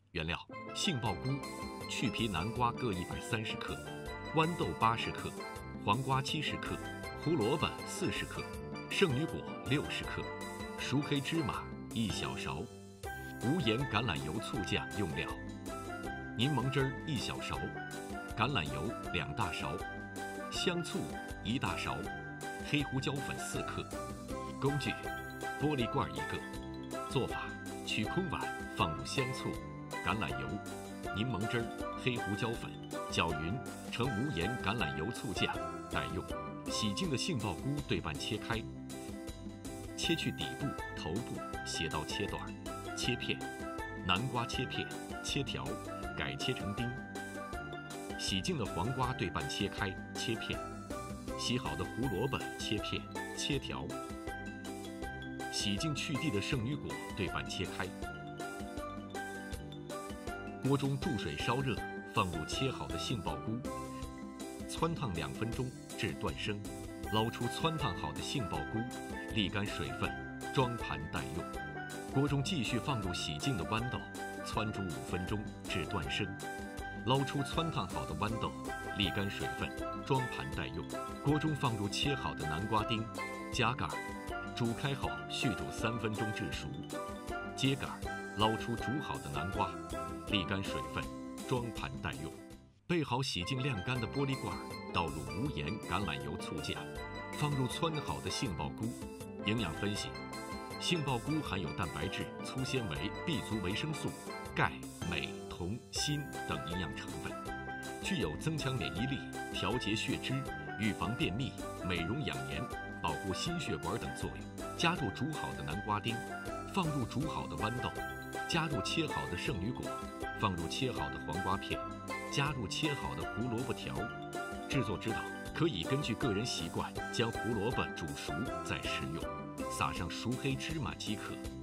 原料：杏鲍菇、去皮南瓜各130克，豌豆80克，黄瓜70克，胡萝卜40克，圣女果60克，熟黑芝麻1小勺，无盐橄榄油醋酱用料：柠檬汁1小勺，橄榄油2大勺，香醋1大勺，黑胡椒粉4克。工具：玻璃罐1个。做法：取空碗，放入香醋、橄榄油、柠檬汁、黑胡椒粉，搅匀成无盐橄榄油醋酱，待用。洗净的杏鲍菇对半切开，切去底部、头部，斜刀切段，切片。南瓜切片，切条，改切成丁。洗净的黄瓜对半切开，切片。洗好的胡萝卜切片，切条。洗净去蒂的圣女果对半切开。锅中注水烧热，放入切好的杏鲍菇，汆烫2分钟至断生。捞出汆烫好的杏鲍菇，沥干水分，装盘待用。锅中继续放入洗净的豌豆，汆煮5分钟至断生。捞出汆烫好的豌豆，沥干水分，装盘待用。锅中放入切好的南瓜丁，加盖，煮开后续煮3分钟至熟。揭盖，捞出煮好的南瓜，沥干水分，装盘待用。备好洗净晾干的玻璃罐，倒入无盐橄榄油醋酱，放入汆好的杏鲍菇。营养分析：杏鲍菇含有蛋白质、粗纤维、B 族维生素、钙、镁、铜、锌等营养成分，具有增强免疫力、调节血脂、预防便秘、美容养颜、保护心血管等作用。加入煮好的南瓜丁，放入煮好的豌豆，加入切好的圣女果，放入切好的黄瓜片，加入切好的胡萝卜条。制作指导：可以根据个人习惯将胡萝卜煮熟再食用，撒上熟黑芝麻即可。